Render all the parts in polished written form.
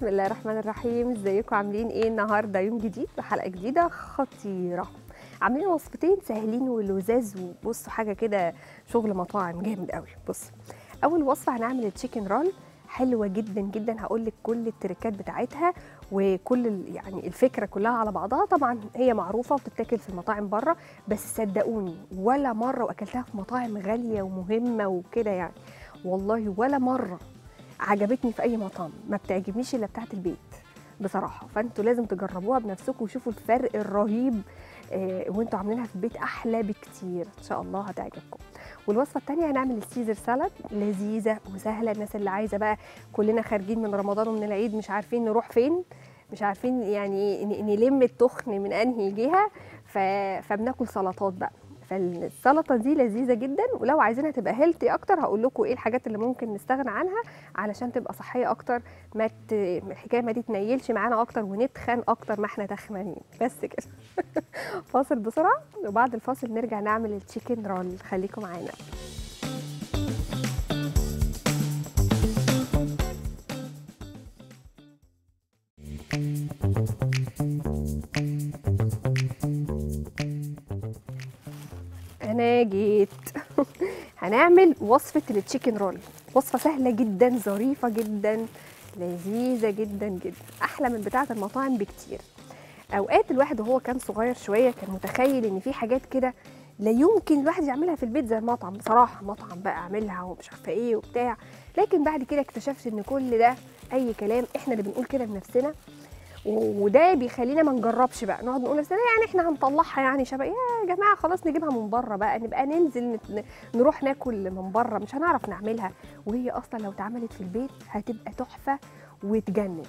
بسم الله الرحمن الرحيم. ازيكم عاملين ايه؟ النهارده يوم جديد بحلقه جديده خطيره. عاملين وصفتين سهلين ولذاذ، وبصوا حاجه كده شغل مطاعم جامد قوي. بص، اول وصفه هنعمل التشيكن رول، حلوه جدا جدا. هقول لك كل التريكات بتاعتها وكل يعني الفكره كلها على بعضها. طبعا هي معروفه وبتتاكل في المطاعم بره، بس صدقوني ولا مره واكلتها في مطاعم غاليه ومهمه وكده يعني، والله ولا مره عجبتني في اي مطعم. ما بتعجبنيش الا بتاعه البيت بصراحه. فانتوا لازم تجربوها بنفسكم وشوفوا الفرق الرهيب. وانتوا عاملينها في البيت احلى بكتير، ان شاء الله هتعجبكم. والوصفه الثانيه هنعمل السيزر سالاد، لذيذه وسهله. الناس اللي عايزه بقى، كلنا خارجين من رمضان ومن العيد مش عارفين نروح فين، مش عارفين يعني نلم التخن من انهي جهه، فبناكل سلطات بقى. فالسلطه دي لذيذه جدا، ولو عايزينها تبقى هيلثي اكتر هقول لكم ايه الحاجات اللي ممكن نستغنى عنها علشان تبقى صحيه اكتر. الحكايه ما تتنيلش معانا اكتر ونتخن اكتر ما احنا تخمانين بس كده. فاصل بسرعه، وبعد الفاصل نرجع نعمل التشيكن رول. خليكم معانا. انا جيت. هنعمل وصفه التشيكن رول، وصفه سهله جدا ظريفه جدا لذيذه جدا جدا، احلى من بتاعه المطاعم بكتير. اوقات الواحد وهو كان صغير شويه كان متخيل ان في حاجات كده لا يمكن الواحد يعملها في البيت زي المطعم. بصراحه مطعم بقى اعملها ومش عارفه ايه وبتاع، لكن بعد كده اكتشفت ان كل ده اي كلام، احنا اللي بنقول كده لنفسنا. وده بيخلينا ما نجربش بقى، نقعد نقول لنفسنا يعني احنا هنطلعها يعني شبه يا جماعه، خلاص نجيبها من بره بقى، نبقى ننزل نروح ناكل من بره، مش هنعرف نعملها. وهي اصلا لو اتعملت في البيت هتبقى تحفه وتجنن.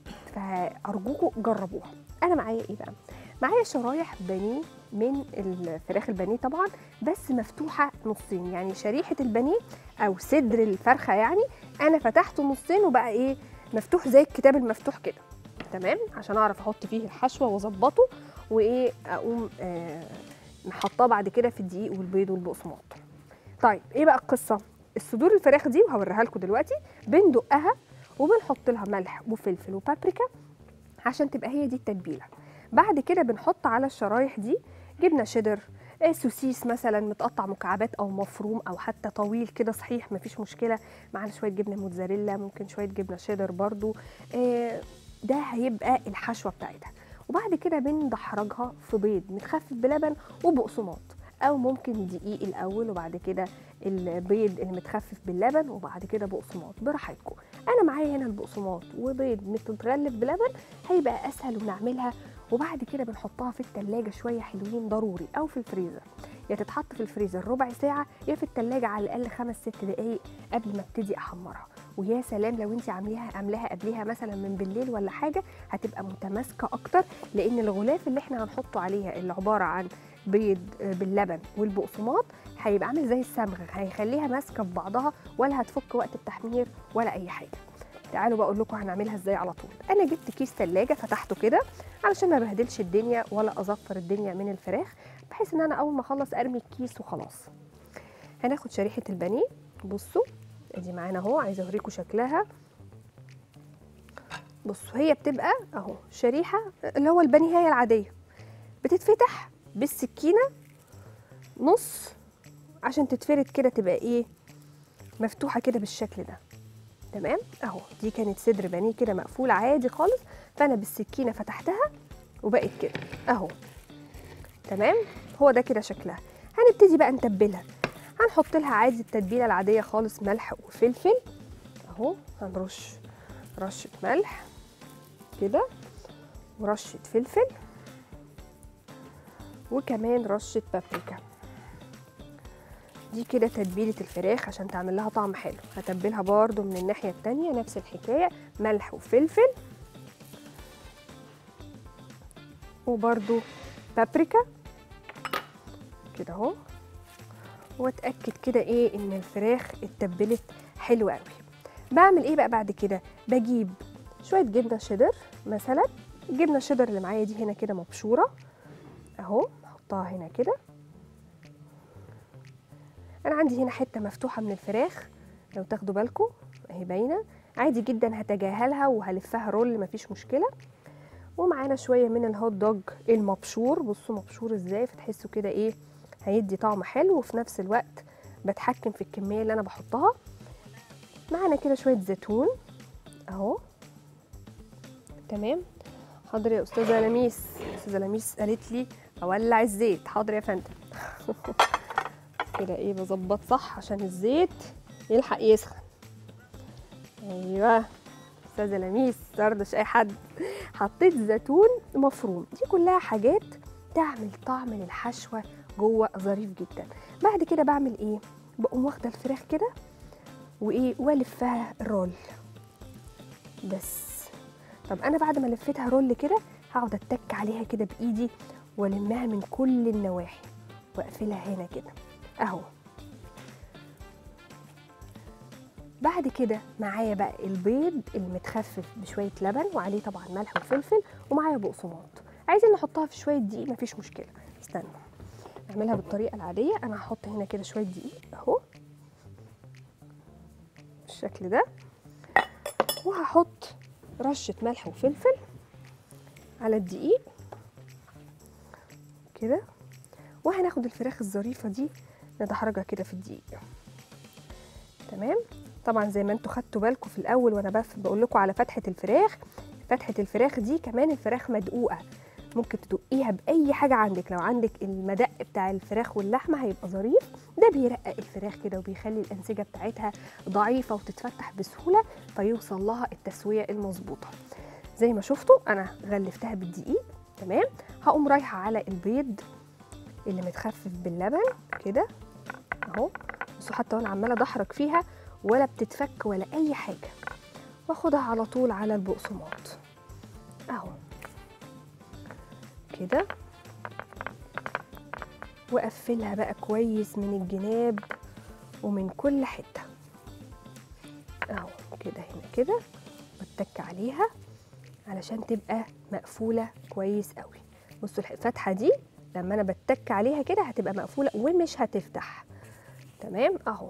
فارجوكم جربوها. انا معايا ايه بقى؟ معايا شرايح بانيه من الفراخ البانيه طبعا، بس مفتوحه نصين، يعني شريحه البانيه او صدر الفرخه يعني انا فتحته نصين وبقى ايه، مفتوح زي الكتاب المفتوح كده، تمام، عشان اعرف احط فيه الحشوه واظبطه وايه، اقوم محطاه بعد كده في الدقيق والبيض والبقسماط. طيب ايه بقى القصه؟ الصدور الفراخ دي وهوريها لكم دلوقتي، بندقها وبنحط لها ملح وفلفل وبابريكا عشان تبقى هي دي التتبيله. بعد كده بنحط على الشرايح دي جبنه شيدر، سوسيس مثلا متقطع مكعبات او مفروم او حتى طويل كده صحيح مفيش مشكله، معانا شويه جبنه موتزاريلا، ممكن شويه جبنه شيدر برضو. ده هيبقى الحشوه بتاعتها. وبعد كده بندحرجها في بيض متخفف بلبن وبقسماط، او ممكن دقيق الاول وبعد كده البيض المتخفف باللبن وبعد كده بقسماط، براحتكم. انا معايا هنا البقسماط وبيض متغلف بلبن، هيبقى اسهل ونعملها. وبعد كده بنحطها في التلاجة شويه حلوين ضروري، او في الفريزر، يا تتحط في الفريزر ربع ساعه يا في التلاجة على الاقل 5-6 دقايق قبل ما ابتدي احمرها. ويا سلام لو انت عاملاها قبلها مثلا من بالليل ولا حاجه، هتبقى متماسكه اكتر، لان الغلاف اللي احنا هنحطه عليها اللي عباره عن بيض باللبن والبقسماط هيبقى عامل زي الصمغ، هيخليها ماسكه في بعضها ولا هتفك وقت التحمير ولا اي حاجه. تعالوا بقى اقول لكم هنعملها ازاي على طول. انا جبت كيس ثلاجه فتحته كده علشان ما بهدلش الدنيا ولا اظفر الدنيا من الفراخ، بحيث ان انا اول ما اخلص ارمي الكيس وخلاص. هناخد شريحه البانيه، بصوا ادي معانا اهو، عايزه اوريكم شكلها. بصوا هي بتبقى اهو شريحه اللي هو البانيه العاديه، بتتفتح بالسكينه نص عشان تتفرد كده، تبقى ايه، مفتوحه كده بالشكل ده، تمام. اهو دي كانت صدر بانيه كده مقفول عادي خالص، فانا بالسكينه فتحتها وبقت كده اهو، تمام. هو ده كده شكلها. هنبتدي بقى نتبلها. هنحط لها عادي التتبيله العاديه خالص، ملح وفلفل اهو، هنرش رشه ملح كده ورشه فلفل وكمان رشه بابريكا. دي كده تتبيله الفراخ عشان تعمل لها طعم حلو. هتبلها برده من الناحيه التانيه نفس الحكايه، ملح وفلفل وبرده بابريكا كده اهو، واتاكد كده ايه ان الفراخ اتبلت حلو قوي. بعمل ايه بقى بعد كده؟ بجيب شويه جبنه شيدر مثلا، الجبنه الشيدر اللي معايا دي هنا كده مبشوره اهو، احطها هنا كده. انا عندي هنا حته مفتوحه من الفراخ لو تاخدوا بالكم اهي باينه، عادي جدا هتجاهلها وهلفها رول مفيش مشكله. ومعانا شويه من الهوت دوج المبشور، بصوا مبشور ازاي، فتحسوا كده ايه هيدي طعم حلو، وفي نفس الوقت بتحكم في الكميه اللي انا بحطها. معانا كده شويه زيتون اهو. تمام. حاضر يا استاذه لميس. استاذه لميس قالت لي اولع الزيت. حاضر يا فندم. كده ايه بظبط صح عشان الزيت يلحق يسخن. ايوه استاذه لميس مترضش اي حد. حطيت زيتون مفروم، دي كلها حاجات تعمل طعم للحشوه جوه ظريف جدا. بعد كده بعمل ايه؟ بقوم واخده الفراخ كده وايه والفها رول بس. طب انا بعد ما لفيتها رول كده هقعد اتك عليها كده بايدي والمها من كل النواحي واقفلها هنا كده اهو. بعد كده معايا بقى البيض المتخفف بشويه لبن وعليه طبعا ملح وفلفل، ومعايا بقسماط. عايزين نحطها في شويه دقيق مفيش مشكله. استنى نعملها بالطريقه العاديه. انا هحط هنا كده شويه دقيق اهو بالشكل ده، وهحط رشه ملح وفلفل على الدقيق كده، وهناخد الفراخ الظريفه دي ندحرجها كده في الدقيق. تمام. طبعا زي ما انتوا خدتوا بالكم في الاول وانا بقول لكم على فتحه الفراخ، فتحه الفراخ دي كمان الفراخ مدقوقه، ممكن تدقيها باي حاجه عندك. لو عندك المدق بتاع الفراخ واللحمه هيبقى ظريف، ده بيرقق الفراخ كده وبيخلي الانسجه بتاعتها ضعيفه وتتفتح بسهوله فيوصل لها التسويه المظبوطه. زي ما شفتوا انا غلفتها بالدقيق. تمام. هقوم رايحه على البيض اللي متخفف باللبن كده اهو. بصوا حتى وانا عماله ادحرج فيها ولا بتتفك ولا اي حاجه، واخدها على طول على البقسماط اهو كده، واقفلها بقى كويس من الجناب ومن كل حته اهو كده هنا كده، واتك عليها علشان تبقى مقفوله كويس قوي. بصوا الفتحه دي لما انا بتك عليها كده هتبقى مقفوله ومش هتفتح. تمام اهو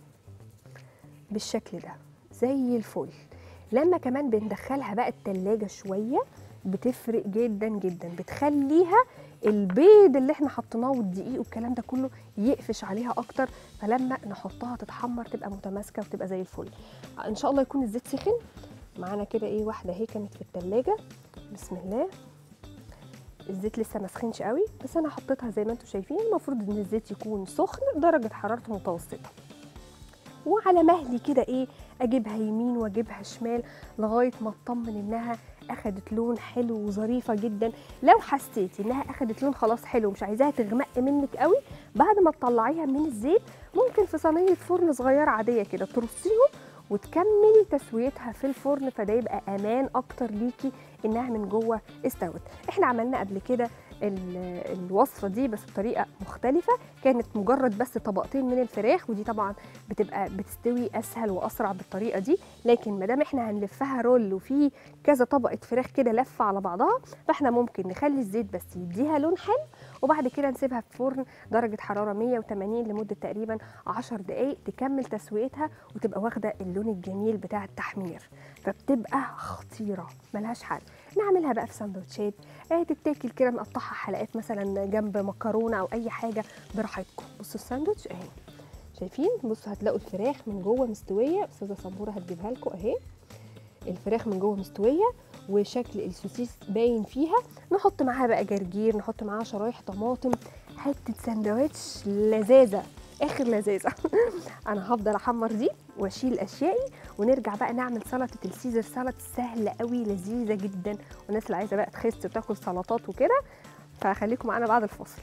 بالشكل ده زي الفل. لما كمان بندخلها بقى التلاجة شويه بتفرق جدا جدا، بتخليها البيض اللي احنا حطيناه والدقيق والكلام ده كله يقفش عليها اكتر، فلما نحطها تتحمر تبقى متماسكه وتبقى زي الفل. ان شاء الله يكون الزيت سخن معانا كده. ايه واحده اهي كانت في التلاجة، بسم الله. الزيت لسه ما سخنش قوي بس انا حطيتها زي ما انتم شايفين. المفروض ان الزيت يكون سخن درجه حرارته متوسطه، وعلى مهلي كده ايه اجيبها يمين واجيبها شمال لغايه ما اطمن انها اخدت لون حلو وظريفه جدا. لو حسيتي انها اخدت لون خلاص حلو مش عايزاها تغمق منك قوي، بعد ما تطلعيها من الزيت ممكن في صينيه فرن صغيره عاديه كده ترصيهم وتكملي تسويتها في الفرن، فده يبقى امان اكتر ليكي انها من جوه استوت. احنا عملنا قبل كده الوصفه دي بس بطريقه مختلفه، كانت مجرد بس طبقتين من الفراخ، ودي طبعا بتبقى بتستوي اسهل واسرع بالطريقه دي. لكن ما دام احنا هنلفها رول وفي كذا طبقه فراخ كده لفه على بعضها، فاحنا ممكن نخلي الزيت بس يديها لون حلو، وبعد كده نسيبها في فرن درجه حراره 180 لمده تقريبا 10 دقائق تكمل تسويتها وتبقى واخده اللون الجميل بتاع التحمير، فبتبقى خطيره ملهاش حل. نعملها بقى في سندوتشات، تتاكل كده نقطعها حلقات مثلا جنب مكرونه او اي حاجه براحتكم. بصوا الساندوتش اهي شايفين، بصوا هتلاقوا الفراخ من جوه مستويه، استاذه سموره هتجيبها لكم اهي. الفراخ من جوه مستويه وشكل السوسيس باين فيها. نحط معاها بقى جرجير، نحط معاها شرايح طماطم، حته سندوتش لذاذه اخر لذاذه. انا هفضل احمر دي واشيل اشيائي ونرجع بقى نعمل سلطه السيزر سالاد سهله قوي لذيذه جدا، والناس اللي عايزه بقى تخس وتاكل سلطات وكده فخليكم معانا بعد الفاصل.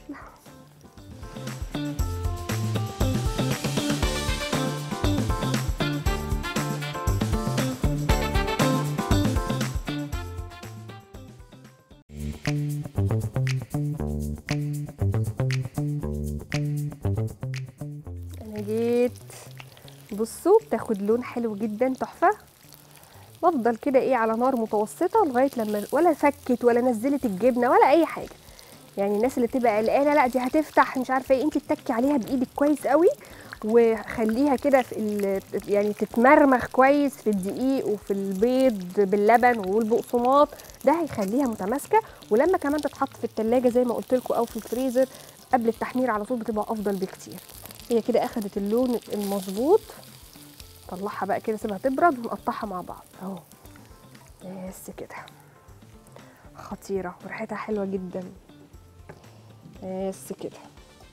انا جيت، بصوا بتاخد لون حلو جدا تحفه. بفضل كده ايه على نار متوسطه لغايه لما ولا فكت ولا نزلت الجبنه ولا اي حاجه. يعني الناس اللي بتبقى قلقانه لا دي هتفتح مش عارفه ايه، انت تتكي عليها بايدك كويس قوي وخليها كده يعني تتمرمخ كويس في الدقيق وفي البيض باللبن والبقسماط، ده هيخليها متماسكه. ولما كمان تتحط في التلاجة زي ما قلت لكم او في الفريزر قبل التحمير على طول بتبقى افضل بكتير. هي كده اخدت اللون المظبوط، طلعها بقى كده سيبها تبرد ونقطعها مع بعض اهو. بس كده خطيره وريحتها حلوه جدا. بس كده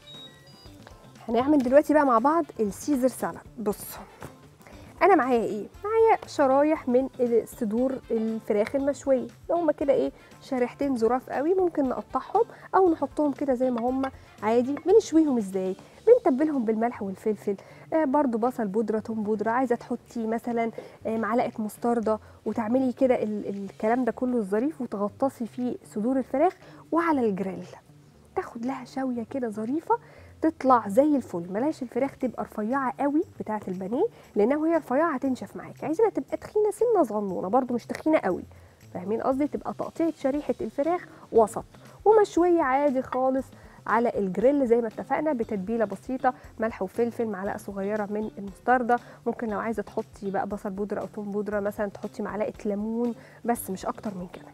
هنعمل دلوقتي بقى مع بعض السيزر سالاد. بصوا انا معايا ايه؟ معايا شرايح من صدور الفراخ المشويه، هما كده ايه شريحتين ظراف قوي، ممكن نقطعهم او نحطهم كده زي ما هما عادي. بنشويهم ازاي؟ بنتبلهم بالملح والفلفل، برضو بصل بودره، توم بودره، عايزه تحطي مثلا معلقه مستردة وتعملي كده الكلام ده كله الظريف، وتغطسي فيه صدور الفراخ وعلى الجريل تاخد لها شويه كده ظريفه تطلع زي الفل. بلاش الفراخ تبقى رفيعه قوي بتاعه البانيه، لانها وهي رفيعه هتنشف معاكي. عايزينها تبقى تخينه سنه صغنونه برده، مش تخينه قوي، فاهمين قصدي؟ تبقى تقطيعه شريحه الفراخ وسط ومشويه عادي خالص على الجريل زي ما اتفقنا، بتتبيله بسيطه، ملح وفلفل، معلقه صغيره من المستردة، ممكن لو عايزه تحطي بقى بصل بودره او توم بودره مثلا تحطي معلقه ليمون، بس مش اكتر من كده.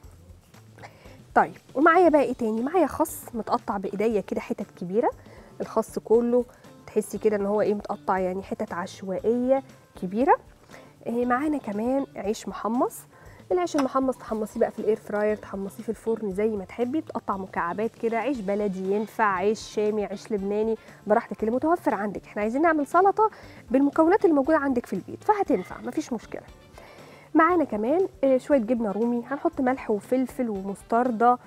طيب ومعايا بقى ايه تاني؟ معايا خس متقطع بايديا كده حتت كبيره، الخس كله تحسي كده ان هو ايه متقطع يعني حتت عشوائيه كبيره. معانا كمان عيش محمص. العيش المحمص تحمصيه بقى في الاير فراير، تحمصيه في الفرن زي ما تحبي، تقطع مكعبات كده. عيش بلدي ينفع، عيش شامي، عيش لبناني، براحتك اللي متوفر عندك. احنا عايزين نعمل سلطه بالمكونات اللي موجوده عندك في البيت فهتنفع مفيش مشكله. معانا كمان شويه جبنه رومي، هنحط ملح وفلفل ومستردة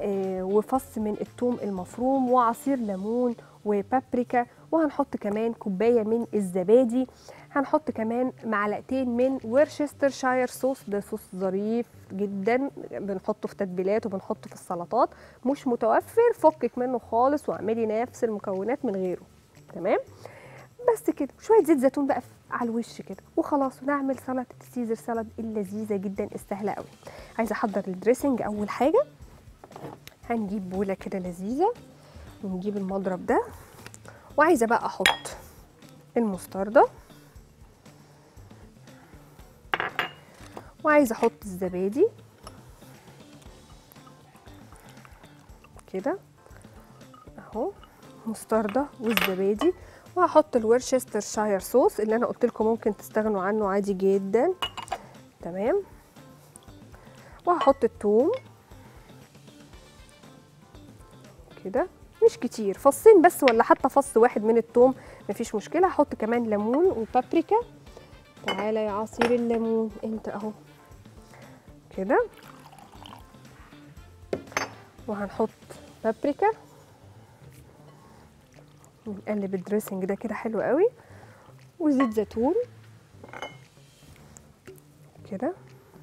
وفص من الثوم المفروم وعصير ليمون وبابريكا، وهنحط كمان كوبايه من الزبادي، هنحط كمان معلقتين من ورشسترشاير صوص، ده صوص ظريف جدا بنحطه في تتبيلات وبنحطه في السلطات، مش متوفر فكك منه خالص واعملي نفس المكونات من غيره. تمام؟ بس كده شويه زيت زيتون بقى على الوش كده وخلاص، ونعمل سلطه السيزر سالاد اللذيذه جدا السهله قوي. عايزه احضر الدريسنج. اول حاجه هنجيب بوله كده لذيذه ونجيب المضرب ده، وعايزه بقى احط المستردة، وعايزه احط الزبادي كده اهو، مستردة والزبادي، وهحط الورشسترشاير صوص اللي انا قلت لكم ممكن تستغنوا عنه عادي جدا. تمام؟ وهحط الثوم كده مش كتير، فصين بس ولا حتى فص واحد من الثوم مفيش مشكله. هحط كمان ليمون وبابريكا، تعالى يا عصير الليمون انت اهو كده، وهنحط بابريكا ونقلب الدريسنج ده كده حلو قوي، وزيت زيتون كده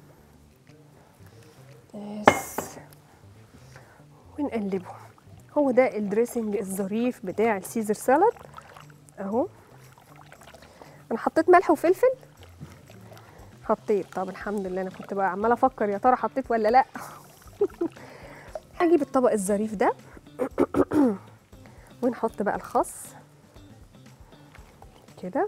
بس، ونقلبه. هو ده الدريسنج الظريف بتاع السيزر سالاد اهو. انا حطيت ملح وفلفل، حطيت، طب الحمد لله، انا كنت بقى عماله افكر يا ترى حطيت ولا لا. هجيب الطبق الظريف ده ونحط بقى الخس كده،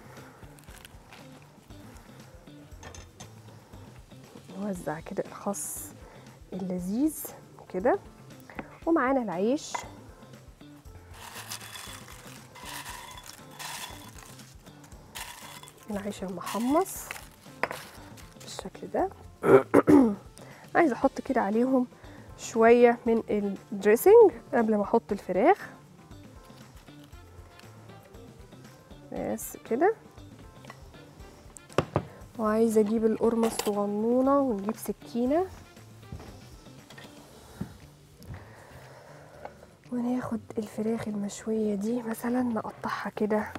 نوزع كده الخس اللذيذ كده، ومعانا العيش المحمص بالشكل ده. عايزه احط كده عليهم شويه من الدريسنج قبل ما احط الفراخ بس كده، وعايزه اجيب القرمه الصغنونه ونجيب سكينه وناخد الفراخ المشويه دي مثلا نقطعها كده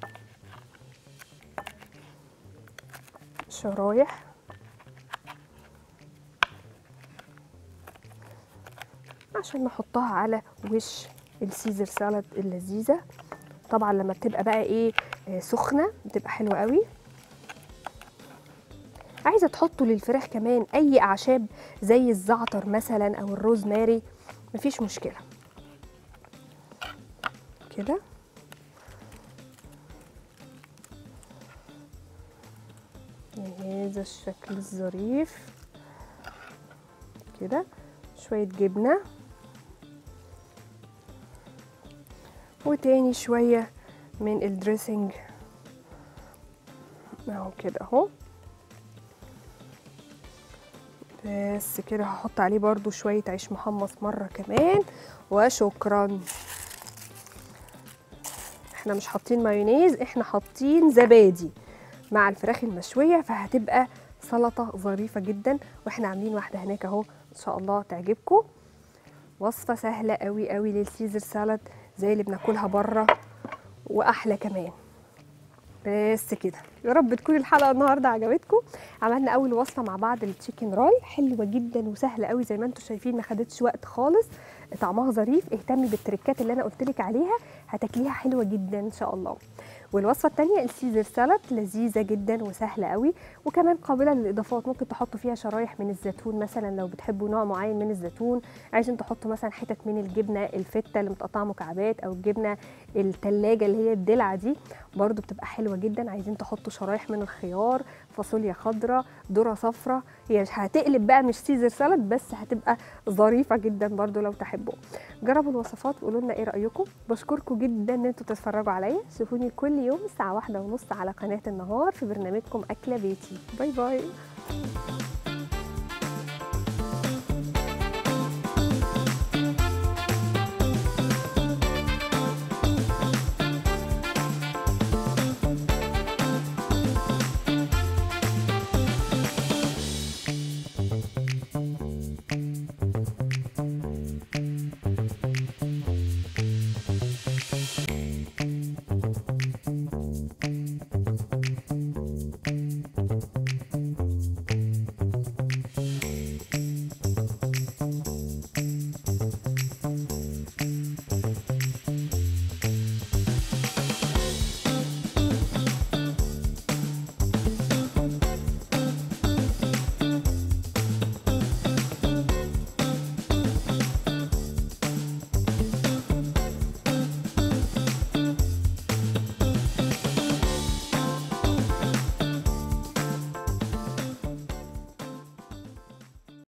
شرايح عشان نحطها على وش السيزر سالاد اللذيذه. طبعا لما بتبقى بقى ايه سخنه بتبقى حلوه قوي. عايزه تحطوا للفراخ كمان اي اعشاب زي الزعتر مثلا او الروزماري مفيش مشكله كده. بهذا الشكل الظريف كده. شوية جبنة وتاني شوية من الدريسنج اهو كده اهو. بس كده هحط عليه برضو شوية عيش محمص مرة كمان وشكرا. احنا مش حاطين مايونيز، احنا حاطين زبادي مع الفراخ المشوية، فهتبقى سلطة ظريفة جدا. واحنا عاملين واحدة هناك اهو ان شاء الله تعجبكم. وصفة سهلة قوي قوي للسيزر سالاد زي اللي بناكلها بره واحلى كمان. بس كده، يا رب تكون الحلقه النهارده عجبتكم. عملنا اول وصفه مع بعض التشيكن رول، حلوه جدا وسهله قوي زي ما انتم شايفين، ما خدتش وقت خالص، طعمها ظريف. اهتمي بالتريكات اللي انا قلت لك عليها، هتاكليها حلوه جدا ان شاء الله. والوصفه الثانيه السيزر سالاد، لذيذه جدا وسهله قوي وكمان قابله للاضافات. ممكن تحطوا فيها شرايح من الزيتون مثلا لو بتحبوا نوع معين من الزيتون، عايزين تحطوا مثلا حتت من الجبنه الفته اللي متقطعه مكعبات، او الجبنه التلاجة اللي هي الدلعه دي برضو بتبقى حلوه جدا. عايزين تحطوا شرايح من الخيار، فاصوليا خضراء، ذره صفراء، هي هتقلب بقى مش سيزر سالاد بس هتبقى ظريفه جدا برضو لو تحبوا. جربوا الوصفات وقولوا لنا ايه رايكم. بشكركم جدا ان انتوا تتفرجوا عليا. شوفوني كل يوم الساعه 1:30 على قناه النهار في برنامجكم اكله بيتي. باي باي.